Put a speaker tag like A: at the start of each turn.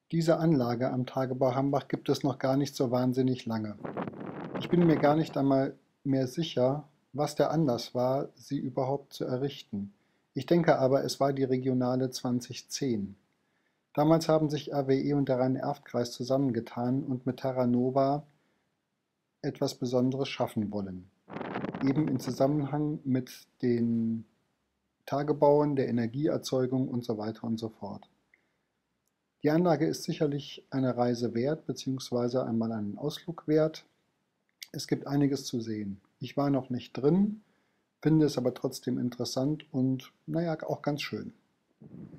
A: Diese Anlage am Tagebau Hambach gibt es noch gar nicht so wahnsinnig lange. Ich bin mir gar nicht einmal mehr sicher, was der Anlass war, sie überhaupt zu errichten. Ich denke aber, es war die Regionale 2010. Damals haben sich RWE und der Rhein-Erft-Kreis zusammengetan und mit Terra Nova etwas Besonderes schaffen wollen. Eben in Zusammenhang mit den Tagebauen, der Energieerzeugung und so weiter und so fort. Die Anlage ist sicherlich eine Reise wert, beziehungsweise einmal einen Ausflug wert. Es gibt einiges zu sehen. Ich war noch nicht drin, finde es aber trotzdem interessant und naja, auch ganz schön.